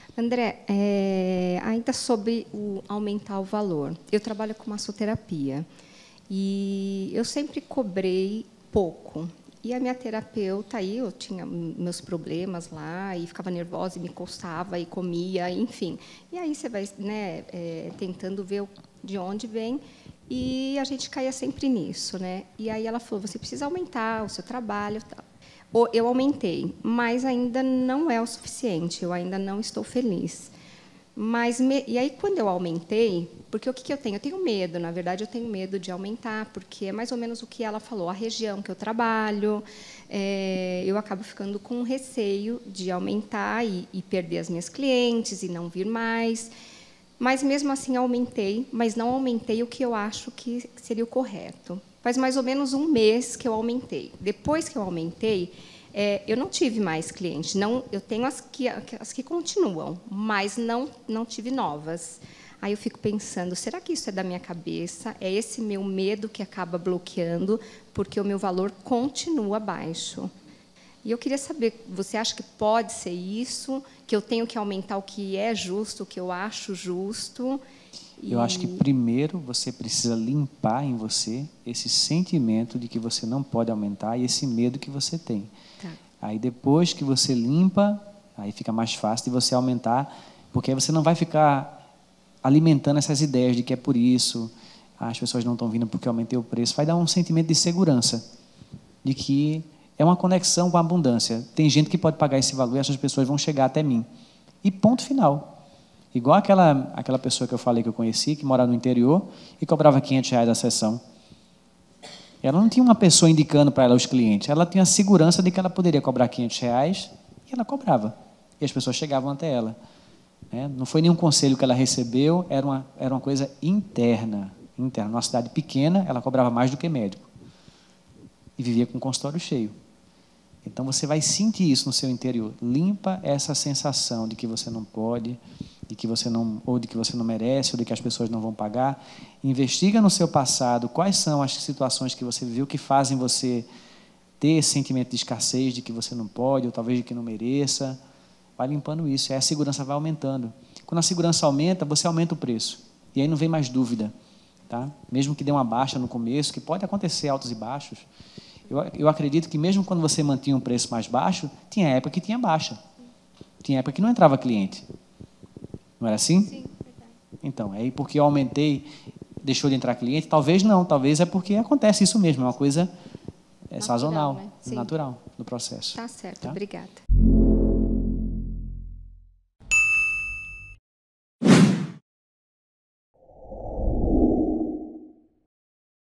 André, ainda sobre aumentar o valor. Eu trabalho com massoterapia e eu sempre cobrei pouco. E a minha terapeuta, aí eu tinha meus problemas lá e ficava nervosa e me coçava e comia, enfim. E aí você vai, né, tentando ver de onde vem, e a gente caía sempre nisso, né? E aí ela falou: você precisa aumentar o seu trabalho, tal. Eu aumentei, mas ainda não é o suficiente. Eu ainda não estou feliz. E aí, quando eu aumentei, porque o que eu tenho? Eu tenho medo, na verdade, eu tenho medo de aumentar, porque é mais ou menos o que ela falou, a região que eu trabalho, eu acabo ficando com receio de aumentar e perder as minhas clientes e não vir mais. Mas, mesmo assim, aumentei, mas não aumentei o que eu acho que seria o correto. Faz mais ou menos um mês que eu aumentei. Depois que eu aumentei, eu não tive mais clientes. Não, eu tenho as que continuam, mas não tive novas. Aí eu fico pensando, será que isso é da minha cabeça? É esse meu medo que acaba bloqueando, porque o meu valor continua baixo. E eu queria saber, você acha que pode ser isso? Que eu tenho que aumentar o que é justo, o que eu acho justo? Eu acho que primeiro você precisa limpar em você esse sentimento de que você não pode aumentar e esse medo que você tem. Tá. Aí depois que você limpa, aí fica mais fácil de você aumentar, porque aí você não vai ficar alimentando essas ideias de que é por isso, as pessoas não estão vindo porque eu aumentei o preço. Vai dar um sentimento de segurança, de que é uma conexão com a abundância. Tem gente que pode pagar esse valor e essas pessoas vão chegar até mim. E ponto final. Igual aquela pessoa que eu falei que eu conheci, que morava no interior e cobrava R$500 a sessão. Ela não tinha uma pessoa indicando para ela os clientes. Ela tinha a segurança de que ela poderia cobrar R$500 e ela cobrava. E as pessoas chegavam até ela. Não foi nenhum conselho que ela recebeu, era uma coisa interna. Numa cidade pequena, ela cobrava mais do que médico. E vivia com o consultório cheio. Então, você vai sentir isso no seu interior. Limpa essa sensação de que você não pode, de que você não merece, ou de que as pessoas não vão pagar. Investiga no seu passado quais são as situações que você viveu que fazem você ter esse sentimento de escassez, de que você não pode, ou talvez de que não mereça. Vai limpando isso, aí a segurança vai aumentando. Quando a segurança aumenta, você aumenta o preço. E aí não vem mais dúvida. Tá? Mesmo que dê uma baixa no começo, que pode acontecer altos e baixos, eu acredito que mesmo quando você mantinha um preço mais baixo, tinha época que tinha baixa. Tinha época que não entrava cliente. Não era assim? Sim, verdade. Então, aí porque eu aumentei, deixou de entrar cliente? Talvez não, talvez é porque acontece isso mesmo, é uma coisa sazonal, né? natural no processo. Tá certo, tá? obrigada.